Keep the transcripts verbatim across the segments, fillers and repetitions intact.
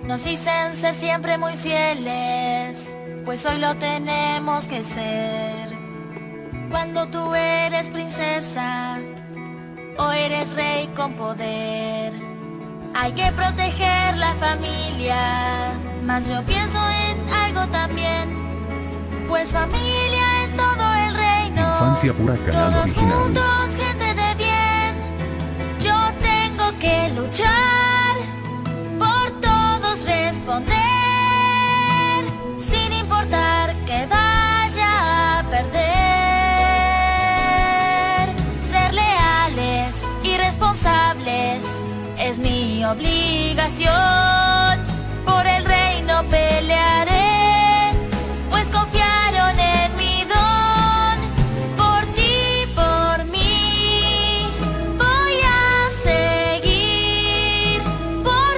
Nos dicen ser siempre muy fieles, pues hoy lo tenemos que ser. Cuando tú eres princesa o eres rey con poder, hay que proteger la familia, mas yo pienso en algo también, pues familia es todo el reino. Infancia Pura Canal Todos Original. juntos, gente de bien. Yo tengo que luchar, por todos responder, sin importar que vaya a perder. Ser leales y responsables es mi obligación. Por el reino pelearé, pues confiaron en mi don. Por ti, por mí, voy a seguir. Por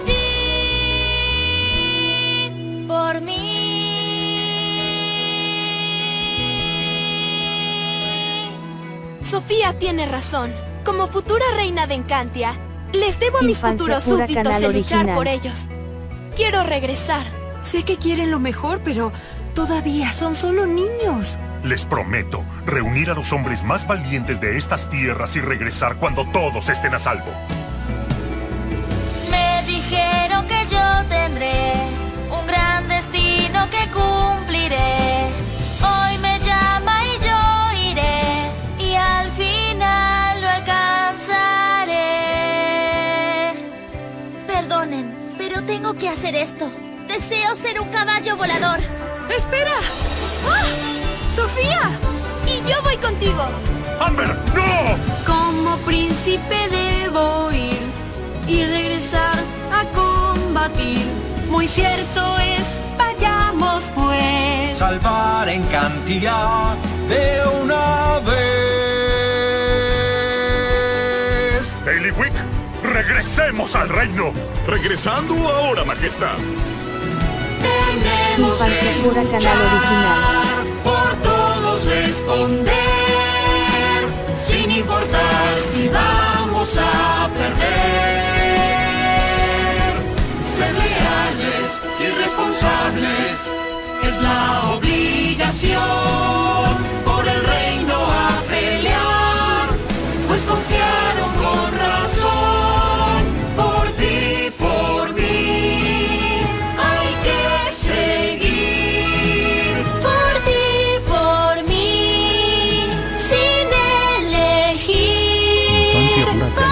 ti, por mí. Sofía tiene razón. Como futura reina de Encantia, les debo a mis Infancia futuros Pura súbditos Canal el luchar Original. por ellos. Quiero regresar. Sé que quieren lo mejor, pero todavía son solo niños. Les prometo reunir a los hombres más valientes de estas tierras y regresar cuando todos estén a salvo. Me dijeron que yo tendré un gran destino que cumpliré. Hoy me llama y yo iré, y al final lo alcanzaré. Perdonen, pero tengo que hacer esto. Deseo ser un caballo volador. ¡Espera! ¡Ah! ¡Sofía! Y yo voy contigo. ¡Amber, no! Como príncipe debo ir y regresar a combatir. Muy cierto es, vayamos pues. Salvar Encantia de una vez. Bailiwick, regresemos al reino. Regresando ahora, majestad. Tenemos Infancia que Pura Canal luchar, Original. por todos responder, sin importar si vamos a perder. Ser leales y responsables es la obligación. Por el reino a pelear, pues confiaron con razón. Por ti, por mí, hay que seguir. Por ti, por mí, sin elegir. Infancia Pura Canal